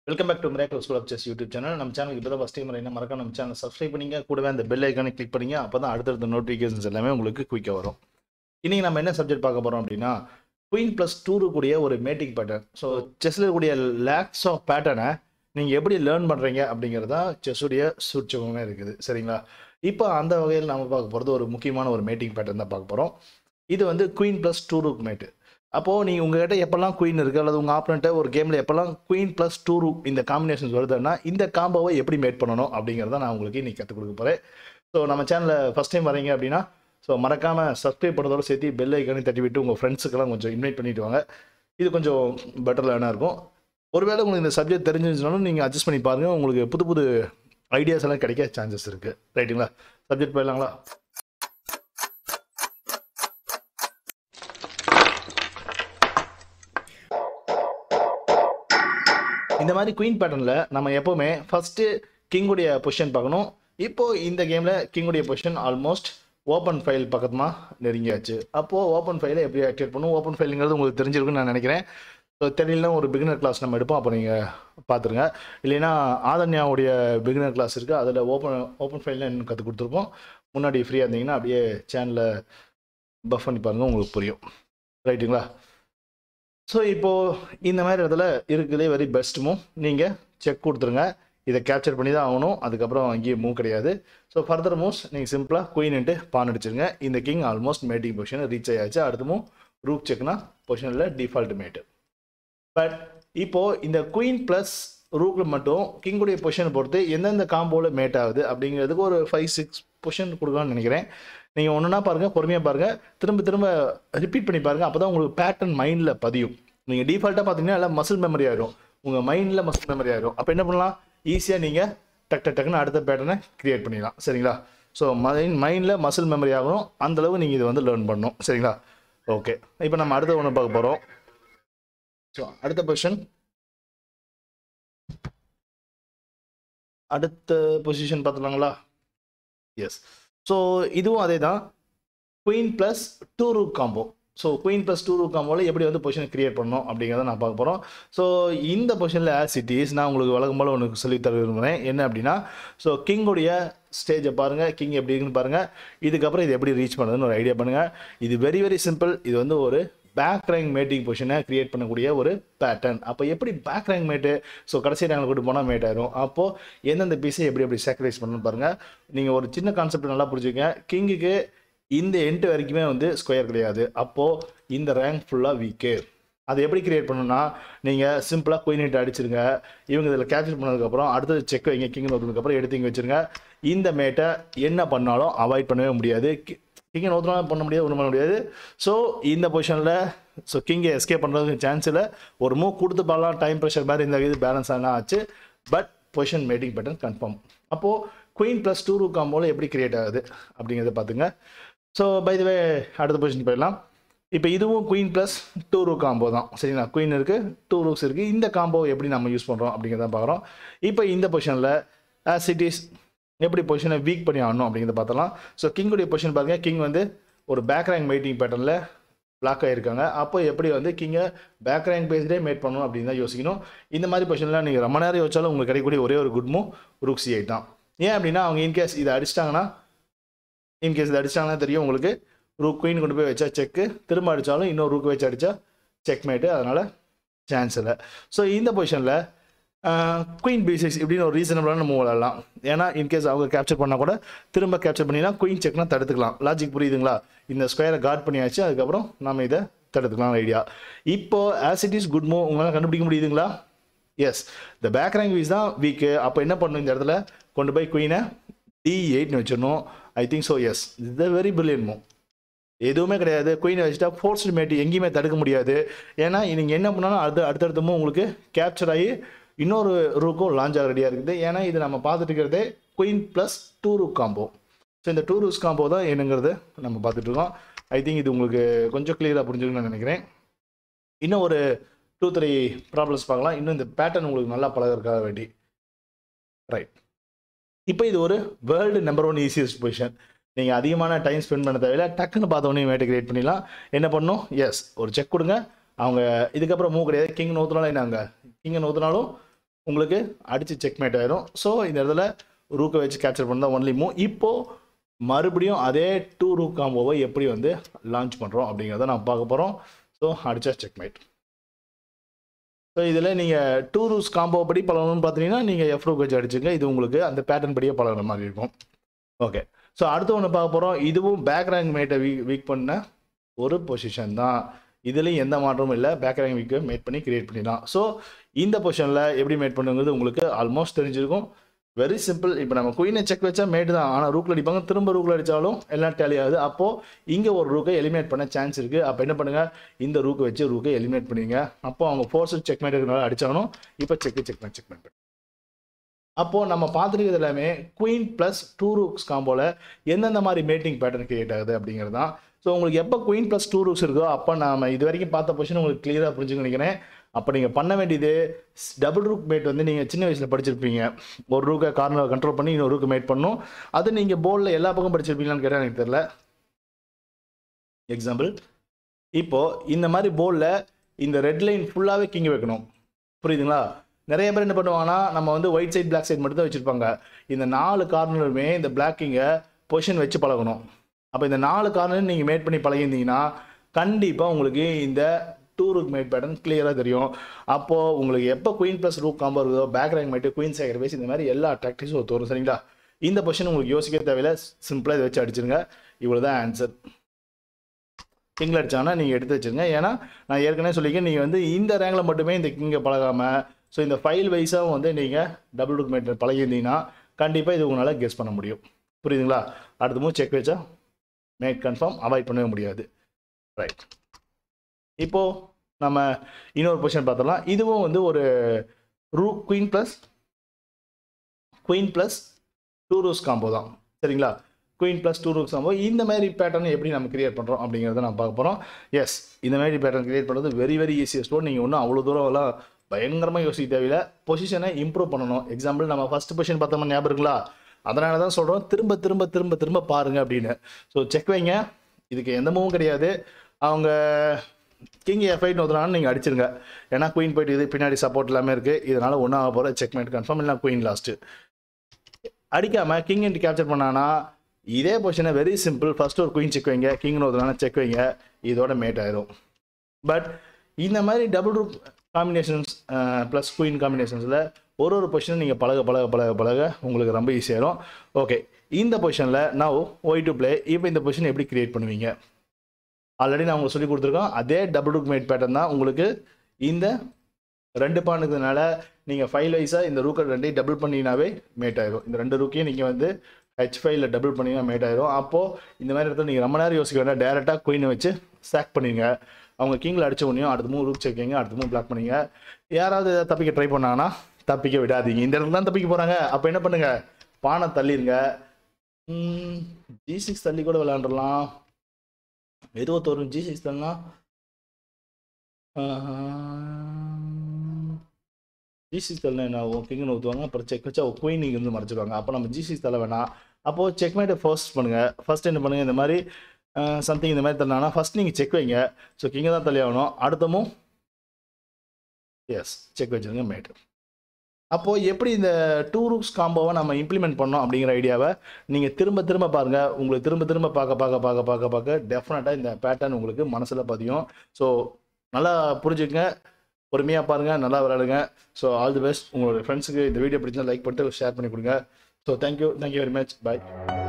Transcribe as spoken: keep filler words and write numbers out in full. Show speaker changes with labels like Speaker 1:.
Speaker 1: Welcome back to Miracle School of Chess YouTube channel. நம்ம சேனலுக்கு இப்போ தான் ஃபர்ஸ்ட் டைம் வரீங்கன்னா மறக்காம நம்ம சேனலை சப்ஸ்கிரைப் பண்ணிங்க, கூடவே அந்த பெல் ஐக்கானை கிளிக் பண்ணிங்க. அப்போ தான் அடுத்தடுத்த நோட்டிஃபிகேஷன்ஸ் எல்லாமே உங்களுக்கு குயிக்காக வரும். இன்றைக்கி நம்ம என்ன சப்ஜெக்ட் பார்க்க போகிறோம் அப்படின்னா, குயின் ப்ளஸ் டூ கூடிய ஒரு மேட்டிங் பேட்டர்ன். ஸோ செஸ்ஸில் இருக்கக்கூடிய லேக்ஸ் ஆஃப் பேட்டர்னை நீங்கள் எப்படி லேர்ன் பண்ணுறீங்க அப்படிங்கிறது தான் செஸ்ஸுடைய சூட்சமே இருக்குது. சரிங்களா? இப்போ அந்த வகையில் நம்ம பார்க்க போகிறது ஒரு முக்கியமான ஒரு மேட்டிங் பேட்டர்ன் தான் பார்க்க போகிறோம். இது வந்து queen plus two rook mate. அப்போது நீங்கள் உங்கள்கிட்ட எப்போல்லாம் குயின் இருக்குது அல்லது உங்கள் ஆப்பனண்ட்டை ஒரு கேமில் எப்போல்லாம் குயின் ப்ளஸ் டூ ரூக் இந்த காம்பினேஷன்ஸ் வருதுன்னா இந்த காம்போவை எப்படி மேட் பண்ணணும் அப்படிங்கிறத நான் உங்களுக்கு இன்றைக்கி கற்றுக் கொடுக்க போகிறேன். ஸோ நம்ம சேனலில் ஃபஸ்ட் டைம் வரீங்க அப்படின்னா ஸோ மறக்காமல் சப்ஸ்கிரைப் பண்ணுறதோட சேர்த்து பெல் ஐக்கானே தட்டி விட்டு உங்கள் ஃப்ரெண்ட்ஸுக்கெல்லாம் கொஞ்சம் இன்வைட் பண்ணிவிட்டு வாங்க. இது கொஞ்சம் பெட்டர் லேர்னாக இருக்கும். ஒருவேளை உங்களுக்கு இந்த சப்ஜெக்ட் தெரிஞ்சிருந்தாலும் நீங்கள் அட்ஜஸ்ட் பண்ணி பாருங்கள், உங்களுக்கு புது புது ஐடியாஸ் எல்லாம் கிடைக்க சான்சஸ் இருக்குது. ரைட்டுங்களா? சப்ஜெக்ட் போயிடலாங்களா? இந்த மாதிரி குயின் பேட்டர்னில் நம்ம எப்போவுமே ஃபஸ்ட்டு கிங்குடைய பொசிஷன் பார்க்கணும். இப்போது இந்த கேமில் கிங்குடைய பொசிஷன் ஆல்மோஸ்ட் ஓப்பன் ஃபைல் பக்கமாக நெருங்கியாச்சு. அப்போது ஓப்பன் ஃபைலை எப்படி ஆக்டிவேட் பண்ணும்? ஓப்பன் ஃபைலுங்கிறது உங்களுக்கு தெரிஞ்சிருக்குன்னு நான் நினைக்கிறேன். ஸோ தெரியலனா ஒரு பிகினர் கிளாஸ் நம்ம எடுப்போம், அப்போ நீங்கள் பார்த்துருங்க. இல்லைன்னா ஆதன்யாவுடைய பிகினர் கிளாஸ் இருக்குது, அதில் ஓப்பன் ஓப்பன் ஃபைலில் இன்னும் கற்றுக் கொடுத்துருப்போம். முன்னாடி ஃப்ரீயாக இருந்தீங்கன்னா அப்படியே சேனலை பஃப் பண்ணி பாருங்கள், உங்களுக்கு புரியும். ரைட்டுங்களா? ஸோ இப்போது இந்த மாதிரி இடத்துல இருக்குதே வெரி பெஸ்ட் மூவ். நீங்கள் செக் கொடுத்துருங்க, இதை கேப்சர் பண்ணி தான் ஆகணும். அதுக்கப்புறம் அங்கேயே மூவ் கிடையாது. ஸோ ஃபர்தர் மூவ்ஸ் நீங்கள் சிம்பிளாக குயின்ட்டு பான் அடிச்சிருங்க. இந்த கிங் ஆல்மோஸ்ட் மேட்டிங் பொசிஷனை ரீச் ஆயாச்சு. அடுத்த மூவ் ரூக் செக்னா பொசிஷனில் டிஃபால்ட் மேட்டு. பட் இப்போது இந்த குயின் ப்ளஸ் ரூக்கில் மட்டும் கிங்குடைய பொசிஷனை பொறுத்து எந்தெந்த காம்போவில் மேட் ஆகுது அப்படிங்கிறதுக்கு ஒரு ஃபைவ் சிக்ஸ் பொசிஷன் கொடுக்கலாம்னு நினைக்கிறேன். நீங்கள் ஒன்றுனா பாருங்கள், பொறுமையாக பாருங்கள், திரும்ப திரும்ப ரிப்பீட் பண்ணி பாருங்கள். அப்போ தான் உங்களுக்கு பேட்டர்ன் மைண்டில் பதியும். நீங்கள் டிஃபால்ட்டாக பார்த்தீங்கன்னா எல்லாம் மசில் மெமரி ஆகிடும், உங்கள் மைண்டில் மசில் மெமரி ஆகிடும். அப்போ என்ன பண்ணலாம், ஈஸியாக நீங்கள் டக் டக் டக்குன்னு அடுத்த பேட்டர்னை க்ரியேட் பண்ணிடலாம். சரிங்களா? ஸோ மைண்ட் மைண்டில் மசில் மெமரி ஆகணும், அந்தளவு நீங்கள் இதை வந்து லேர்ன் பண்ணணும். சரிங்களா? ஓகே, இப்போ நம்ம அடுத்த ஒன்று பார்க்க போகிறோம். ஸோ அடுத்த பொசிஷன் அடுத்த பொசிஷன் பார்த்துலாங்களா? எஸ். ஸோ இதுவும் அதே தான், queen plus two rook combo. So queen plus two rook காம்போவில் எப்படி வந்து பொசிஷன் கிரியேட் பண்ணணும் அப்படிங்கிறத நான் பார்க்க போகிறோம். ஸோ இந்த பொசிஷனில் ஆஸ் இட் இஸ் நான் உங்களுக்கு வழக்கம் போல் ஒன்று சொல்லித்தர விரும்புகிறேன். என்ன அப்படின்னா, ஸோ கிங்குடைய ஸ்டேஜை பாருங்கள், கிங் எப்படி இருக்குன்னு பாருங்கள். இதுக்கப்புறம் இது எப்படி ரீச் பண்ணுறதுன்னு ஒரு ஐடியா பண்ணுங்கள். இது வெரி வெரி சிம்பிள். இது வந்து ஒரு பேக் ரேங்க் மேட்டிங் பொசிஷனை கிரியேட் பண்ணக்கூடிய ஒரு பேட்டர்ன். அப்போ எப்படி பேக் ரேங்க் மேட்டு, ஸோ கடைசி ரேங்கில் கூட்டு போனால் மேட் ஆயிரும். அப்போது எந்தெந்த பீஸை எப்படி எப்படி சாக்ரிஃபைஸ் பண்ணணும்னு பாருங்கள். நீங்கள் ஒரு சின்ன கான்செப்ட் நல்லா புரிஞ்சுக்கங்க. கிங்குக்கு இந்த எண்ட் வரைக்குமே வந்து ஸ்கொயர் கிடையாது. அப்போது இந்த ரேங்க் ஃபுல்லாக வீக்கு. அதை எப்படி கிரியேட் பண்ணணும்னா, நீங்கள் சிம்பிளாக குயின் ஹிட் அடிச்சிருங்க. இவங்க இதில் கேப்சர் பண்ணதுக்கப்புறம் அடுத்தது செக் வைங்க. கிங் நோத்துனதுக்கப்புறம் எடுத்து இங்கே வச்சுருங்க. இந்த மேட்டை என்ன பண்ணாலும் அவாய்ட் பண்ணவே முடியாது. கிங்கை நோத்தினாலும் பண்ண முடியாது, ஒன்றும் பண்ண முடியாது. ஸோ இந்த பொசிஷனில் ஸோ கிங்கை எஸ்கேப் பண்ணுறதுக்கு சான்ஸ் இல்லை. ஒரு மூவ் கொடுத்து பாடலாம், டைம் ப்ரெஷர் மாதிரி இந்த இது பேலன்ஸ் ஆனால் ஆச்சு. But position mating pattern confirm. அப்போது குயின் ப்ளஸ் டூ ரூக் காம்போவில் எப்படி கிரியேட் ஆகுது அப்படிங்கிறத பார்த்துங்க. ஸோ பை தி வே அடுத்த பொசிஷன் போயிடலாம். இப்போ இதுவும் queen plus two rook combo தான். சரிங்களா? குயின் இருக்குது, டூ ரூக்ஸ் இருக்குது. இந்த காம்போ எப்படி நம்ம யூஸ் பண்ணுறோம் அப்படிங்கிறத பார்க்குறோம். இப்போ இந்த பொசிஷனில் ஆஸ் இட் இஸ் எப்படி பொசிஷனை வீக் பண்ணி ஆகணும் அப்படிங்கிறத பார்த்தலாம். ஸோ கிங்குடைய பொசிஷன் பாருங்கள், கிங் வந்து ஒரு பேக் ரேங்க் மேட்டிங் பேட்டர்னில் பிளாக் ஆகியிருக்காங்க. அப்போ எப்படி வந்து கிங்கை பேக் ரேங்க் பேஸ்டே மேட் பண்ணணும் அப்படின்னு தான் யோசிக்கணும். இந்த மாதிரி பொசிஷனில் நீங்கள் ரொம்ப நேரம் யோசிச்சாலும் உங்களுக்கு கிடைக்கக்கூடிய ஒரே ஒரு good move rook c eight தான். ஏன் அப்படின்னா, அவங்க இன்கேஸ் இதை அடிச்சிட்டாங்கன்னா இன்கேஸ் இதை அடிச்சிட்டாங்கன்னா தெரியும் உங்களுக்கு, ரூக் குயின் கொண்டு போய் வச்சா செக்கு, திரும்ப அடித்தாலும் இன்னொரு ரூக் வச்சு அடித்தா செக் மேட்டு. அதனால் சான்ஸ் இல்லை. ஸோ இந்த பொசிஷனில் குயின் பி சிக்ஸ் இப்படின்னு ஒரு ரீசனபிளான மூவ் விளாடலாம். ஏன்னா இன்கேஸ் அவங்க கேப்சர் பண்ணால் கூட திரும்ப கேப்சர் பண்ணினா குயின் செக்னா தடுத்துக்கலாம். லாஜிக் புரியுதுங்களா? இந்த ஸ்கொயரை கார்ட் பண்ணியாச்சு, அதுக்கப்புறம் நம்ம இதை தடுத்துக்கலாம் ஐடியா. இப்போது as it is good move உங்களால் கண்டுபிடிக்க முடியுதுங்களா? எஸ், இந்த பேக் ரேங்க் வீஸ் தான் வீக்கு. அப்போ என்ன பண்ணணும், இந்த இடத்துல கொண்டு போய் குயினை டி எயிட்னு வச்சிடணும். I think so. எஸ், இது வெரி பிரில்லியன்ட் மூவ். எதுவுமே கிடையாது, குயினை வச்சுட்டா ஃபோர்ஸ்டு மேட் எங்கேயுமே தடுக்க முடியாது. ஏன்னா நீங்கள் என்ன பண்ணாலும் அது அடுத்தடுத்த மூவ் உங்களுக்கு கேப்சர் ஆகி இன்னொரு ரூக்கும் லான்ச் ஆக ரெடியாக இருக்குது. ஏன்னா இது நம்ம பார்த்துட்டு இருக்கிறதே queen plus two rook combo. So இந்த டூ ரூக்ஸ் காம்போ தான் என்னங்கிறது நம்ம பார்த்துட்டு இருக்கோம். ஐ திங்க் இது உங்களுக்கு கொஞ்சம் கிளியராக புரிஞ்சுக்கணும்னு நான் நினைக்கிறேன். இன்னும் ஒரு டூ த்ரீ ப்ராப்ளம்ஸ் பார்க்கலாம். இன்னும் இந்த பேட்டர்ன் உங்களுக்கு நல்லா பழகிறதுக்காக வேண்டி. ரைட், இப்போ இது ஒரு world number one easiest position. நீங்கள் அதிகமான டைம் ஸ்பெண்ட் பண்ண தேவையில்லை, டக்குன்னு பார்த்தோன்னே மேட்டை கிரியேட் பண்ணிடலாம். என்ன பண்ணணும், எஸ் ஒரு செக் கொடுங்க. அவங்க இதுக்கப்புறம் மூவ் கிடையாது. கிங் நோத்துனாலும் என்ன, அங்கே கிங்கை நோத்துனாலும் உங்களுக்கு அடிச்சு செக்மேட் ஆயிரும். ஸோ இந்த இடத்துல ரூக்கை வச்சு கேப்சர் பண்ணால் ஒன்லி மூவ். இப்போது மறுபடியும் அதே டூ ரூக் காம்போவை எப்படி வந்து லான்ச் பண்ணுறோம் அப்படிங்கிறத நான் பார்க்க போகிறோம். ஸோ அடிச்சா செக்மேட். ஸோ இதில் நீங்கள் டூ ரூக்ஸ் காம்போ படி பழகணும்னு பார்த்தீங்கன்னா நீங்கள் எஃப் ரூக் வச்சு அடிச்சுங்க. இது உங்களுக்கு அந்த பேட்டர்ன் படியே பழகிற மாதிரி இருக்கும். ஓகே, ஸோ அடுத்து ஒன்று பார்க்க போகிறோம். இதுவும் பேக் ரேங்க் மேட்டை வீக் வீக் பண்ண ஒரு பொசிஷன் தான். இதுலேயும் எந்த மாற்றமும் இல்லை. பேக் ரேங்க் வீக்கை மேட் பண்ணி கிரியேட் பண்ணிடலாம். ஸோ இந்த பொசிஷனில் எப்படி மேட் பண்ணுங்கிறது உங்களுக்கு ஆல்மோஸ்ட் தெரிஞ்சிருக்கும். Very simple. இப்போ நம்ம குயினை செக் வச்சா மேட் தான். ஆனால் ரூக்கில் அடிப்பாங்க. திரும்ப ரூக்கில் அடித்தாலும் எல்லாம் டேலி ஆகுது. அப்போது இங்கே ஒரு ரூக்கை எலிமினேட் பண்ண சான்ஸ் இருக்குது. அப்போ என்ன பண்ணுங்கள், இந்த ரூக்கை வச்சு ரூக்கை எலிமினேட் பண்ணிங்க. அப்போ அவங்க ஃபோர்ஸ் செக் மேட் இருக்கிறனால அடித்தாலும் இப்போ check check mate check mate பண்ணி. அப்போது நம்ம பார்த்துருக்கிறது எல்லாமே குயின் ப்ளஸ் டூ ரூக்ஸ் காம்போவில் எந்தெந்த மாதிரி மேட்டிங் பேட்டர்ன் கிரியேட் ஆகுது அப்படிங்கிறது தான். ஸோ உங்களுக்கு எப்போ குயின் ப்ளஸ் டூ ரூக்ஸ் இருக்கோ அப்போ நம்ம இது வரைக்கும் பார்த்த பொசிஷன் உங்களுக்கு கிளியராக புரிஞ்சுக்க நினைக்கிறேன். அப்போ நீங்கள் பண்ண வேண்டியது டபுள் ரூக் மேட் வந்து நீங்கள் சின்ன வயசில் படிச்சிருப்பீங்க. ஒரு ரூக்கை கார்னர் கண்ட்ரோல் பண்ணி இன்னொரு ரூக்கை மேட் பண்ணணும். அது நீங்கள் போர்டில் எல்லா பக்கம் படிச்சிருப்பீங்களான்னு கேட்டால் எனக்கு தெரியல. எக்ஸாம்பிள், இப்போது இந்த மாதிரி போர்டில் இந்த ரெட் லைன் ஃபுல்லாகவே கிங் வைக்கணும். புரியுதுங்களா? நிறைய பேர் என்ன பண்ணுவாங்கன்னா நம்ம வந்து ஒயிட் சைட் பிளாக் சைட் மட்டும் தான் வச்சுருப்பாங்க. இந்த நாலு கார்னருமே இந்த பிளாக்கிங்கை பொசிஷன் வச்சு பழகணும். அப்போ இந்த நாலு கார்னர் நீங்கள் மேட் பண்ணி பழகிருந்தீங்கன்னா கண்டிப்பாக உங்களுக்கு இந்த டூ ரூக் மேட் பேட்டர்ன் கிளியராக தெரியும். அப்போது உங்களுக்கு எப்போ குயின் ப்ளஸ் ரூக் காம்போ இருக்குதோ back rank mate queen sacrifice இந்த மாதிரி எல்லா டாக்டிக்ஸும் ஒத்து வரும். சரிங்களா? இந்த பொசிஷன் உங்களுக்கு யோசிக்க தேவையில்லை. சிம்பிளாக இதை வச்சு அடிச்சிருங்க. இவ்வளோ தான் ஆன்சர். கிங்கில் அடித்தாங்கன்னா நீங்கள் எடுத்து வச்சுருங்க. ஏன்னா நான் ஏற்கனவே சொல்லியிருக்கேன், நீங்கள் வந்து இந்த ரேங்கில் மட்டுமே இந்த கிங்கை பழகாமல் ஸோ இந்த ஃபைல் வைஸாகவும் வந்து நீங்கள் டபுள் ரூக் மேட் பழகிருந்தீங்கன்னா கண்டிப்பாக இது உங்களால் கெஸ் பண்ண முடியும். புரியுதுங்களா? அடுத்த மூவ் செக் வச்சா மேட் கன்ஃபார்ம், அவாய்ட் பண்ணவே முடியாது. ரைட், இப்போது நம்ம இன்னொரு பொசிஷன் பார்த்துடலாம். இதுவும் வந்து ஒரு rook queen plus queen plus two rooks combo தான். சரிங்களா? Queen plus two rooks combo. இந்த மாதிரி பேட்டர்ன் எப்படி நம்ம கிரியேட் பண்ணுறோம் அப்படிங்கிறத நம்ம பார்க்க போகிறோம். எஸ், இந்த மாதிரி பேட்டர்ன் கிரியேட் பண்ணுறது வெரி வெரி ஈஸியஸ்ட் ஒன். நீங்கள் ஒன்றும் அவ்வளோ தூரம்லாம் பயங்கரமாக யோசிக்க தேவையில்லை. பொசிஷனை இம்ப்ரூவ் பண்ணணும். எக்ஸாம்பிள், நம்ம ஃபஸ்ட் பொசிஷன் பார்த்தோம்னா ஞாபகம் இருக்குங்களா? அதனால தான் சொல்கிறோம் திரும்ப திரும்ப திரும்ப திரும்ப பாருங்கள் அப்படின்னு. ஸோ செக் வைங்க. இதுக்கு எந்த மூவும் கிடையாது. அவங்க கிங் எஃப் எயிட் நோத்துனாலும் நீங்கள் அடிச்சிருங்க. ஏன்னா குயின் போயிட்டு இது பின்னாடி சப்போர்ட் எல்லாமே இருக்குது. இதனால் ஒன்றும் ஆக போகிற செக் மேட் கன்ஃபார்ம், இல்லை குயின் லாஸ்ட்டு. அடிக்காமல் கிங் இன்ட்டு கேப்சர் பண்ணானா இதே பொசிஷனை வெரி சிம்பிள். ஃபஸ்ட்டு ஒரு குயின் செக் வைங்க. கிங் நோத்துனால செக் வைங்க. இதோட மேட் ஆயிரும். பட் இந்த மாதிரி double rook combinations plus queen காம்பினேஷன்ஸில் ஒரு ஒரு பொசிஷனும் நீங்கள் பழக பழக பழக பழக உங்களுக்கு ரொம்ப ஈஸியாகிடும். ஓகே, இந்த பொசிஷனில் நான் ஒய் டு பிளே. இப்போ இந்த பொசிஷன் எப்படி கிரியேட் பண்ணுவீங்க? ஆல்ரெடி நான் உங்களுக்கு சொல்லி கொடுத்துருக்கோம். அதே டபுள் ரூக் மேட் பேட்டர்ன் தான். உங்களுக்கு இந்த ரெண்டு பான் இருக்கிறதுனால நீங்கள் ஃபைல் வைஸாக இந்த ரூக்கை ரெண்டையும் டபுள் பண்ணிங்கனாவே மேட் ஆயிரும். இந்த ரெண்டு ரூக்கையும் நீங்கள் வந்து ஹெச் ஃபைவ்ல டபுள் பண்ணிங்கன்னா மேட் ஆயிரும். அப்போது இந்த மாதிரி இடத்துல நீங்கள் ரொம்ப நேரம் யோசிக்க வேண்டாம். டேரெக்டாக குயினை வச்சு சாக் பண்ணிங்க. அவங்க கிங்கில் அடிச்ச உடனே அடுத்த மூணு ரூக் செக்கிங்க, அடுத்த மூணு பிளாக் பண்ணிங்க. யாராவது தப்பிக்க ட்ரை பண்ணாங்கன்னா தப்பிக்க விடாதீங்க. இந்த இடத்துல தான் தப்பிக்க போகிறாங்க. அப்போ என்ன பண்ணுங்கள், பானை தள்ளிடுங்க. ஜி சிக்ஸ் தள்ளி கூட விளையாண்டுடலாம். மெதுவாக வரும். ஜி சிக்ஸ் தள்ளா ஜி சிக்ஸ் தள்ள என்ன ஆகும்? கிங்னு ஊற்றுவாங்க. அப்புறம் செக் வச்சா குயின் இங்கே இருந்து மறைச்சிடுவாங்க. அப்போ நம்ம ஜி சிக்ஸ் தள்ள வேணாம். அப்போது செக் மேட்டை ஃபர்ஸ்ட் பண்ணுங்கள். ஃபர்ஸ்ட் என்ன பண்ணுங்கள், இந்த மாதிரி சம்திங் இந்த மாதிரி தள்ளினா ஃபர்ஸ்ட் நீங்கள் செக் வைங்க. ஸோ கிங்கை தான் தள்ளி ஆகணும். அடுத்தமும் எஸ் செக் வச்சுருங்க மேட்டு. அப்போது எப்படி இந்த டூ ரூக்ஸ் காம்போவை நம்ம இம்ப்ளிமெண்ட் பண்ணோம் அப்படிங்கிற ஐடியாவை நீங்கள் திரும்ப திரும்ப பாருங்கள். உங்களுக்கு திரும்ப திரும்ப பார்க்க பார்க்க பார்க்க பார்க்க பார்க்க டெஃபினட்டாக இந்த பேட்டர்ன் உங்களுக்கு மனசில் பதியும். ஸோ நல்லா புரிஞ்சுக்கங்க, பொறுமையாக பாருங்கள், நல்லா விளையாடுங்க. So all the best. உங்களோட ஃப்ரெண்ட்ஸுக்கு இந்த வீடியோ பிடிச்சா லைக் பண்ணிட்டு ஷேர் பண்ணி கொடுங்க. So thank you thank you very much. பாய்.